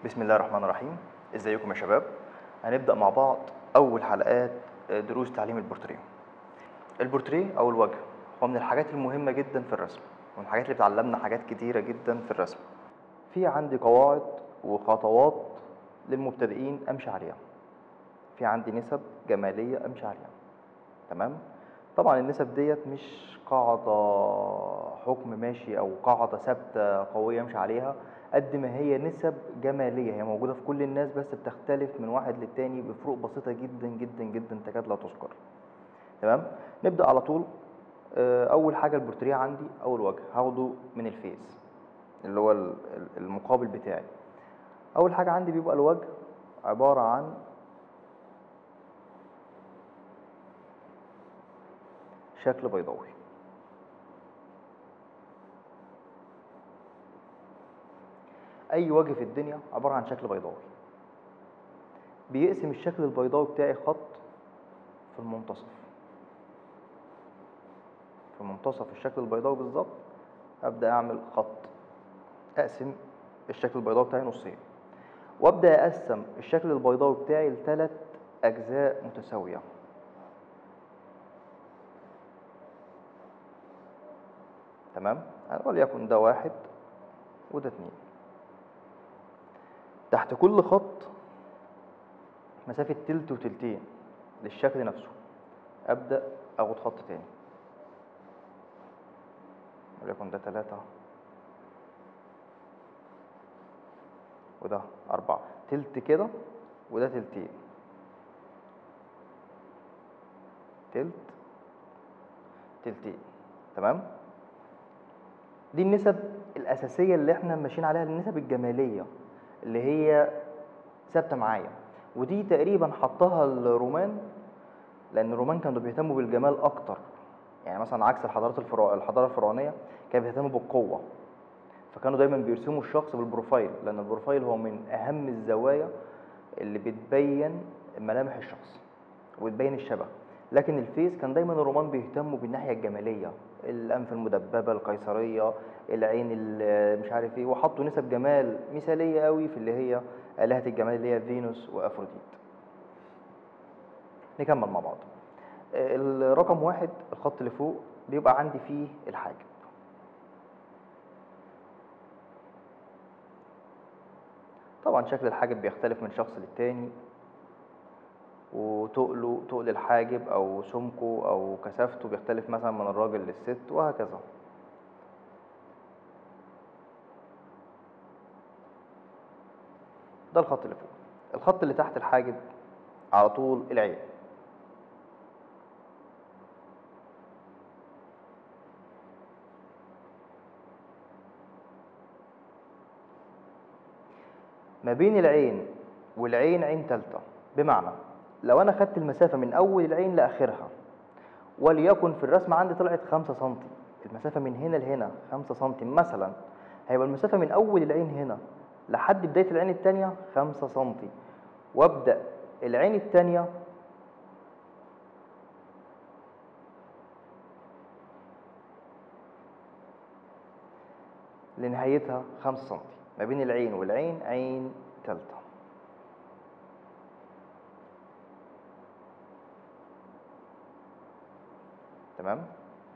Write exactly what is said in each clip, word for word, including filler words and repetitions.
بسم الله الرحمن الرحيم. ازيكم يا شباب؟ هنبدأ مع بعض أول حلقات دروس تعليم البورتريه. البورتريه أو الوجه هو من الحاجات المهمة جدا في الرسم، ومن الحاجات اللي بتعلمنا حاجات كتيرة جدا في الرسم. في عندي قواعد وخطوات للمبتدئين أمشي عليها، في عندي نسب جمالية أمشي عليها. تمام؟ طبعا النسب ديت مش قاعدة حكم ماشي أو قاعدة ثابتة قوية أمشي عليها، قد ما هي نسب جمالية هي موجودة في كل الناس، بس بتختلف من واحد للتاني بفروق بسيطة جدا جدا جدا تكاد لا تذكر. تمام؟ نبدأ على طول. أول حاجة البورتريه عندي أول وجه هاخده من الفيس اللي هو المقابل بتاعي. أول حاجة عندي بيبقى الوجه عبارة عن شكل بيضاوي. أي وجه في الدنيا عبارة عن شكل بيضاوي. بيقسم الشكل البيضاوي بتاعي خط في المنتصف. في منتصف الشكل البيضاوي بالظبط أبدأ أعمل خط، أقسم الشكل البيضاوي بتاعي نصين، وأبدأ أقسم الشكل البيضاوي بتاعي لثلاث أجزاء متساوية. تمام؟ وليكن ده واحد وده اتنين. تحت كل خط مسافة تلت وتلتين للشكل نفسه، أبدأ أخد خط تاني، وليكن ده تلاتة وده أربعة، تلت كده وده تلتين، تلت تلتين. تمام؟ دي النسب الأساسية اللي احنا ماشيين عليها، النسب الجمالية اللي هي ثابتة معايا، ودي تقريبا حطها الرومان، لأن الرومان كانوا بيهتموا بالجمال أكتر. يعني مثلا عكس الحضارات الفرع... الحضارة الفرعونية كانوا بيهتموا بالقوة، فكانوا دايما بيرسموا الشخص بالبروفايل، لأن البروفايل هو من أهم الزوايا اللي بتبين ملامح الشخص وبتبين الشبه. لكن الفيس كان دايما الرومان بيهتموا بالناحية الجمالية، الأنف المدببة القيصرية، العين مش عارف ايه، وحطوا نسب جمال مثالية قوي في اللي هي آلهة الجمال اللي هي فينوس وأفروديت. نكمل مع بعض. الرقم واحد الخط اللي فوق بيبقى عندي فيه الحاجب. طبعا شكل الحاجب بيختلف من شخص للتاني، وتقله تقل الحاجب او سمكه او كثافته بيختلف مثلا من الراجل للست وهكذا. ده الخط اللي فوق. الخط اللي تحت الحاجب على طول العين. ما بين العين والعين عين تالتة، بمعنى لو انا خدت المسافة من اول العين لاخرها، وليكن في الرسمة عندي طلعت خمسة سنتي، المسافة من هنا لهنا خمسة سنتي مثلا، هيبقى المسافة من اول العين هنا لحد بداية العين التانية خمسة سنتي، وابدأ العين التانية لنهايتها خمسة سنتي. ما بين العين والعين عين تالتة. تمام؟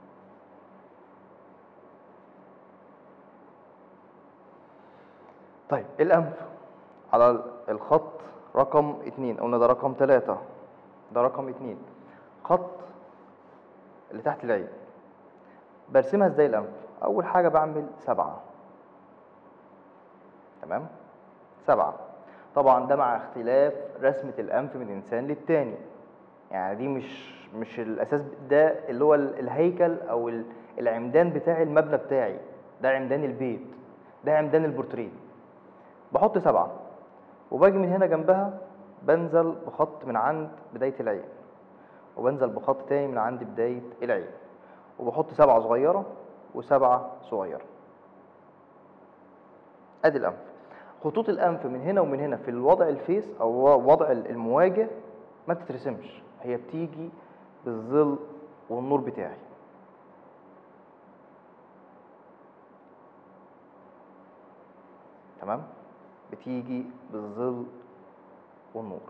طيب الأنف على الخط رقم اتنين، قلنا ده رقم تلاتة، ده رقم اتنين. خط اللي تحت العين برسمها ازاي الأنف؟ أول حاجة بعمل سبعة. تمام؟ سبعة. طبعا ده مع اختلاف رسمة الأنف من إنسان للتاني، يعني دي مش مش الأساس، ده اللي هو الهيكل أو العمدان بتاع المبنى بتاعي، ده عمدان البيت، ده عمدان البورتريه. بحط سبعة، وباجي من هنا جنبها بنزل بخط من عند بداية العين، وبنزل بخط تاني من عند بداية العين، وبحط سبعة صغيرة وسبعة صغيرة. ادي الأنف. خطوط الأنف من هنا ومن هنا في الوضع الفيس أو وضع المواجه ما بتترسمش، هي بتيجي بالظل والنور بتاعي. تمام؟ بتيجي بالظل والنور،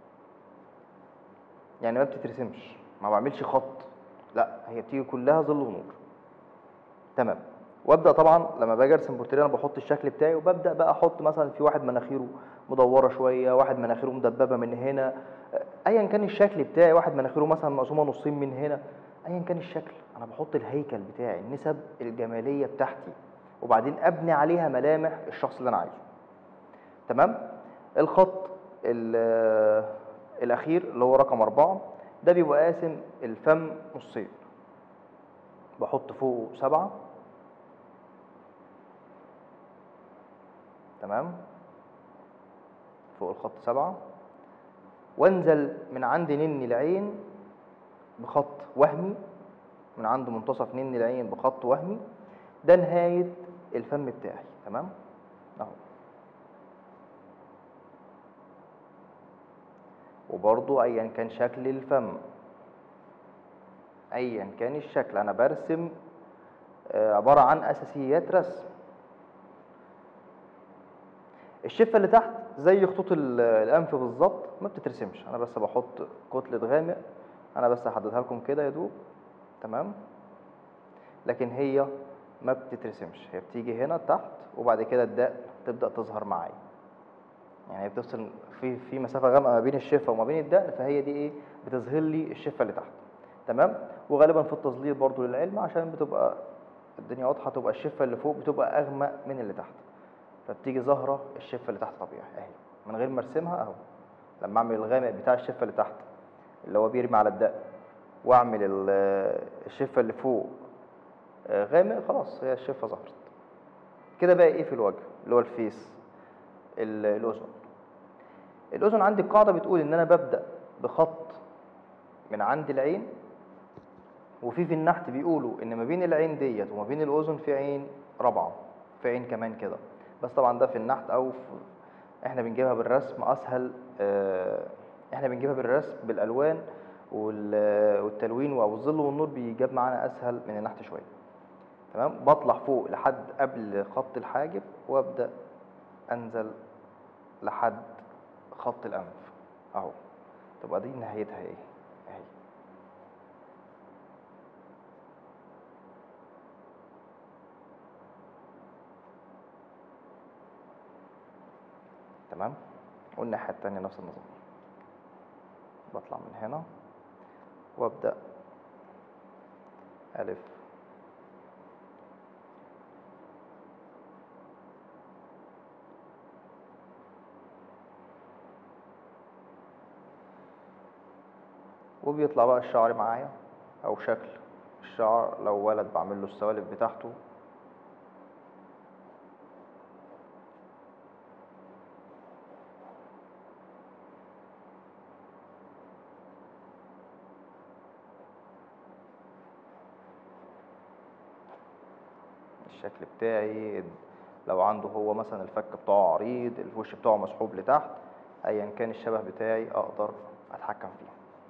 يعني ما بتترسمش، ما بعملش خط، لا هي بتيجي كلها ظل ونور. تمام. وابدا طبعا لما باجي ارسم بورتريه انا بحط الشكل بتاعي، وببدا بقى احط مثلا في واحد مناخيره مدوره شويه، واحد مناخيره مدببه من هنا، ايا كان الشكل بتاعي، واحد مناخيره مثلا مقسومه نصين من هنا، ايا كان الشكل انا بحط الهيكل بتاعي، النسب الجماليه بتاعتي، وبعدين ابني عليها ملامح الشخص اللي انا عايزه. تمام. الخط الاخير اللي هو رقم أربعة ده بيبقى قاسم الفم نصين، بحط فوقه سبعة. تمام. فوق الخط سبعة، وانزل من عند نن العين بخط وهمي، من عند منتصف نن العين بخط وهمي، ده نهاية الفم بتاعي. تمام اهو. وبرضو ايا كان شكل الفم، ايا كان الشكل انا برسم عبارة عن اساسيات رسم. الشفه اللي تحت زي خطوط الانف بالظبط، ما بتترسمش، انا بس بحط كتله غامق، انا بس هحددها لكم كده يا دوب. تمام. لكن هي ما بتترسمش، هي بتيجي هنا تحت، وبعد كده الدقن تبدا تظهر معايا، يعني هي بتفصل في في مسافه غامقه ما بين الشفه وما بين الدقن، فهي دي ايه، بتظهر لي الشفه اللي تحت. تمام. وغالبا في التظليل برضو للعلم عشان بتبقى الدنيا واضحه، تبقى الشفه اللي فوق بتبقى اغمق من اللي تحت، فبتيجي ظاهره الشفه اللي تحت طبيعي اهي من غير ما ارسمها اهو. لما اعمل الغامق بتاع الشفه اللي تحت اللي هو بيرمي على الدقن، واعمل الشفه اللي فوق غامق، خلاص هي الشفه ظهرت كده. بقى ايه في الوجه اللي هو الفيس، الاذن. الاذن عندي القاعده بتقول ان انا ببدا بخط من عند العين، وفي في النحت بيقولوا ان ما بين العين ديت وما بين الاذن في عين رابعه، في عين كمان كده، بس طبعا ده في النحت، او في احنا بنجيبها بالرسم اسهل. اه احنا بنجيبها بالرسم بالالوان والتلوين او الظل والنور بيجاب معانا اسهل من النحت شويه. تمام. بطلع فوق لحد قبل خط الحاجب، وابدا انزل لحد خط الانف اهو، تبقى دي نهايتها ايه اهي. تمام. والناحيه التانيه نفس النظام، بطلع من هنا وابدا الف وبيطلع بقى الشعر معايا، او شكل الشعر لو ولد بعمل له السوالف بتاعته. الشكل بتاعي لو عنده هو مثلا الفك بتاعه عريض، الوش بتاعه مسحوب لتحت، ايا كان الشبه بتاعي اقدر اتحكم فيه.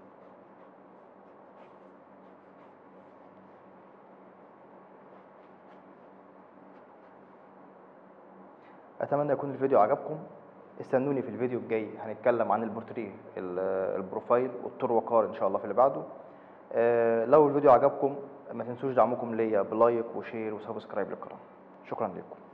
اتمنى يكون الفيديو عجبكم. استنوني في الفيديو الجاي، هنتكلم عن البورتريه البروفايل والطور وقار ان شاء الله في اللي بعده. لو الفيديو عجبكم ما تنسوش دعمكم ليا بلايك وشير وسبسكرايب للقناه. شكرا لكم.